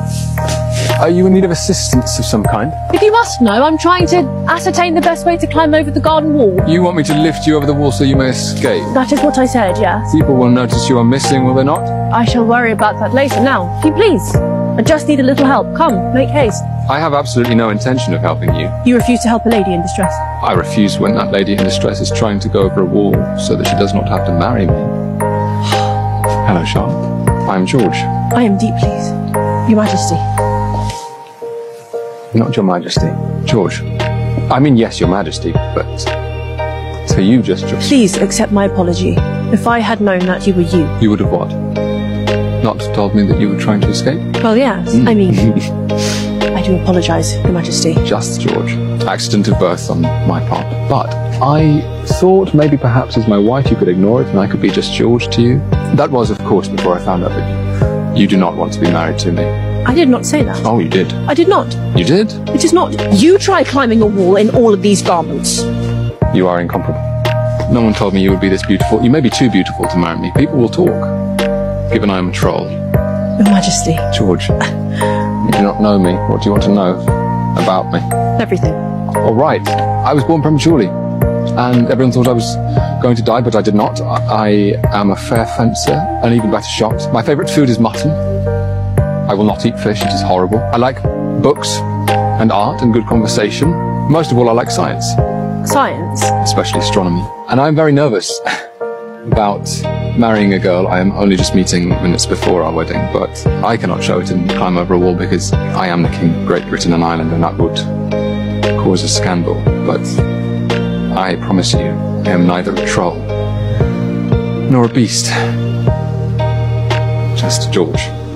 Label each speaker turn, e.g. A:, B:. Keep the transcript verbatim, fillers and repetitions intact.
A: Are you in need of assistance of some kind?
B: If you must know, I'm trying to ascertain the best way to climb over the garden wall.
A: You want me to lift you over the wall so you may escape?
B: That is what I said, yes.
A: People will notice you are missing, will they not?
B: I shall worry about that later. Now, if you please. I just need a little help. Come, make haste.
A: I have absolutely no intention of helping you.
B: You refuse to help a lady in distress.
A: I refuse when that lady in distress is trying to go over a wall so that she does not have to marry me. Hello, Charlotte. I am George.
B: I am deep pleased. Your Majesty.
A: Not Your Majesty. George. I mean, yes, Your Majesty, but to you just George.
B: Please accept my apology. If I had known that you were you.
A: You would have what? Not told me that you were trying to escape?
B: Well, yes. Mm. I mean, I do apologise, Your Majesty.
A: Just George. Accident of birth on my part. But I thought maybe perhaps as my wife you could ignore it and I could be just George to you. That was, of course, before I found out that you do not want to be married to me.
B: I did not say that.
A: Oh, you did?
B: I did not.
A: You did?
B: It is not. You try climbing a wall in all of these garments.
A: You are incomparable. No one told me you would be this beautiful. You may be too beautiful to marry me. People will talk, given I am a troll.
B: Your Majesty.
A: George, you do not know me. What do you want to know about me?
B: Everything.
A: All right. I was born prematurely, and everyone thought I was going to die, but I did not. I am a fair fencer, and even better shot. My favourite food is mutton. I will not eat fish, it is horrible. I like books and art and good conversation. Most of all, I like science.
B: Science?
A: Especially astronomy. And I'm very nervous about marrying a girl I am only just meeting minutes before our wedding, but I cannot show it and climb over a wall because I am the King of Great Britain and Ireland, and that would cause a scandal. But I promise you, I am neither a troll nor a beast. Just George.